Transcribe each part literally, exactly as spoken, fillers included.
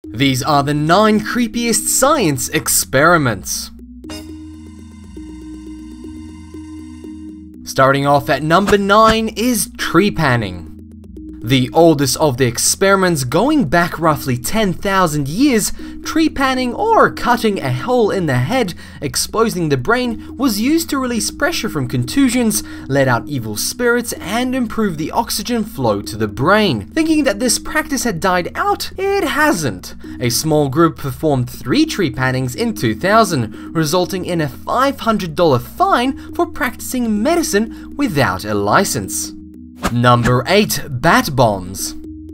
These are the nine creepiest science experiments. Starting off at number nine is trepanning. The oldest of the experiments, going back roughly ten thousand years, trepanning, or cutting a hole in the head, exposing the brain, was used to release pressure from contusions, let out evil spirits, and improve the oxygen flow to the brain. Thinking that this practice had died out, it hasn't. A small group performed three trepannings in two thousand, resulting in a five hundred dollar fine for practicing medicine without a license. Number eight. Bat bombs.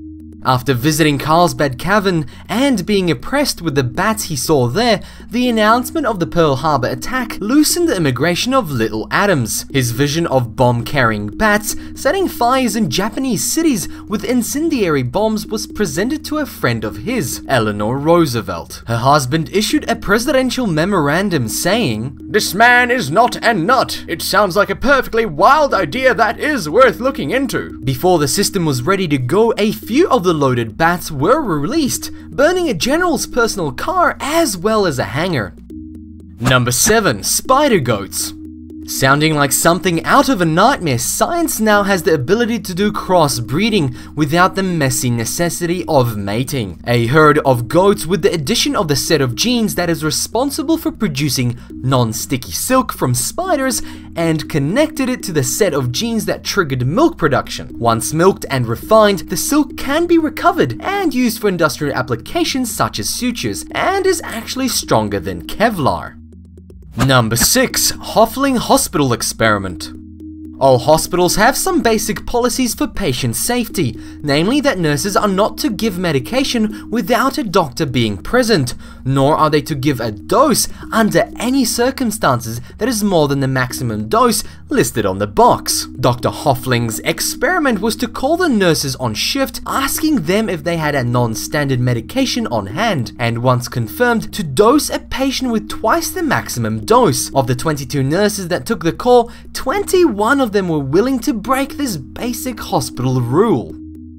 After visiting Carlsbad Cavern and being impressed with the bats he saw there, the announcement of the Pearl Harbor attack loosened the immigration of Little Adams. His vision of bomb-carrying bats setting fires in Japanese cities with incendiary bombs was presented to a friend of his, Eleanor Roosevelt. Her husband issued a presidential memorandum saying, "This man is not a nut. It sounds like a perfectly wild idea that is worth looking into." Before the system was ready to go, a few of the loaded bats were released, burning a general's personal car as well as a hangar. Number seven. Spider goats. Sounding like something out of a nightmare, science now has the ability to do crossbreeding without the messy necessity of mating. A herd of goats with the addition of the set of genes that is responsible for producing non-sticky silk from spiders and connected it to the set of genes that triggered milk production. Once milked and refined, the silk can be recovered and used for industrial applications such as sutures, and is actually stronger than Kevlar. Number six. Hoffling Hospital Experiment. All hospitals have some basic policies for patient safety, namely that nurses are not to give medication without a doctor being present, nor are they to give a dose under any circumstances that is more than the maximum dose listed on the box. Doctor Hoffling's experiment was to call the nurses on shift, asking them if they had a non-standard medication on hand, and once confirmed, to dose a patient with twice the maximum dose. Of the twenty-two nurses that took the call, twenty-one of them were willing to break this basic hospital rule.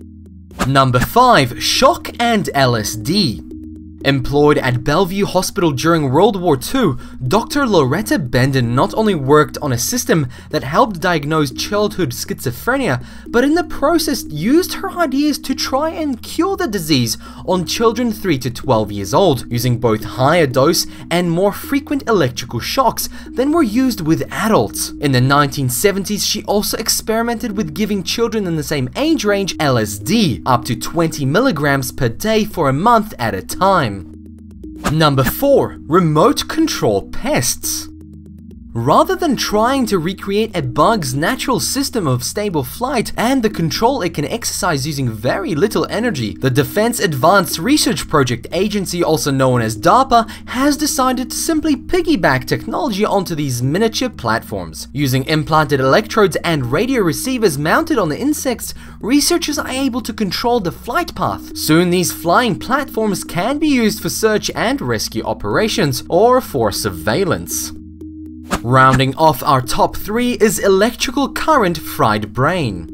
Number five. Shock and L S D. Employed at Bellevue Hospital during World War Two, Doctor Loretta Bendon not only worked on a system that helped diagnose childhood schizophrenia, but in the process used her ideas to try and cure the disease on children three to twelve years old, using both higher dose and more frequent electrical shocks than were used with adults. In the nineteen seventies, she also experimented with giving children in the same age range L S D, up to twenty milligrams per day for a month at a time. Number four. Remote control pests. Rather than trying to recreate a bug's natural system of stable flight and the control it can exercise using very little energy, the Defense Advanced Research Project Agency, also known as DARPA, has decided to simply piggyback technology onto these miniature platforms. Using implanted electrodes and radio receivers mounted on the insects, researchers are able to control the flight path. Soon these flying platforms can be used for search and rescue operations or for surveillance. Rounding off our top three is electrical current fried brain.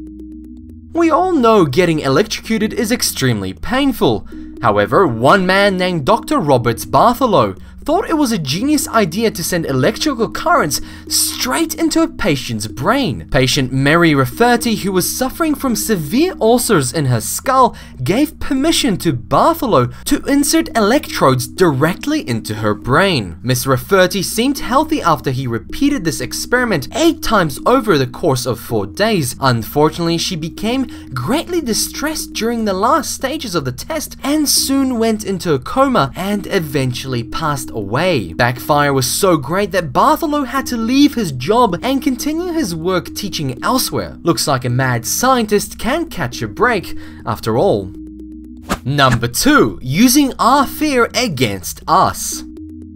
We all know getting electrocuted is extremely painful. However, one man named Doctor Robert Bartholow thought it was a genius idea to send electrical currents straight into a patient's brain. Patient Mary Rafferty, who was suffering from severe ulcers in her skull, gave permission to Bartholow to insert electrodes directly into her brain. Miss Rafferty seemed healthy after he repeated this experiment eight times over the course of four days. Unfortunately, she became greatly distressed during the last stages of the test and soon went into a coma and eventually passed away. Backfire was so great that Bartholow had to leave his job and continue his work teaching elsewhere. Looks like a mad scientist can catch a break after all. Number two. Using our fear against us.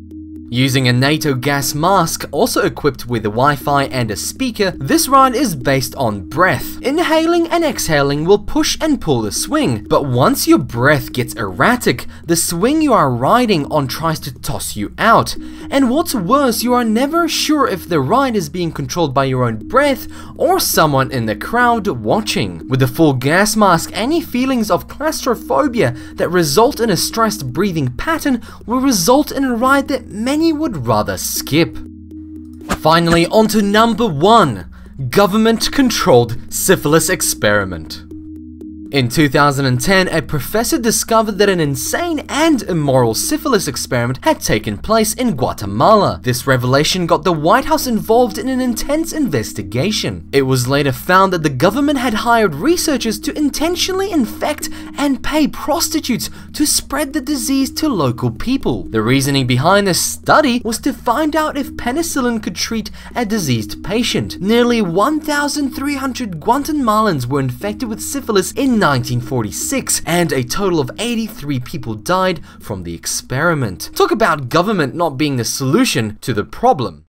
Using a NATO gas mask, also equipped with a Wi-Fi and a speaker, this ride is based on breath. Inhaling and exhaling will push and pull the swing, but once your breath gets erratic, the swing you are riding on tries to toss you out. And what's worse, you are never sure if the ride is being controlled by your own breath or someone in the crowd watching. With a full gas mask, any feelings of claustrophobia that result in a stressed breathing pattern will result in a ride that many Many would rather skip. Finally, on to number one, government-controlled syphilis experiment. In two thousand ten, a professor discovered that an insane and immoral syphilis experiment had taken place in Guatemala. This revelation got the White House involved in an intense investigation. It was later found that the government had hired researchers to intentionally infect and pay prostitutes to spread the disease to local people. The reasoning behind this study was to find out if penicillin could treat a diseased patient. Nearly one thousand three hundred Guatemalans were infected with syphilis in nineteen forty-six, and a total of eighty-three people died from the experiment. Talk about government not being the solution to the problem.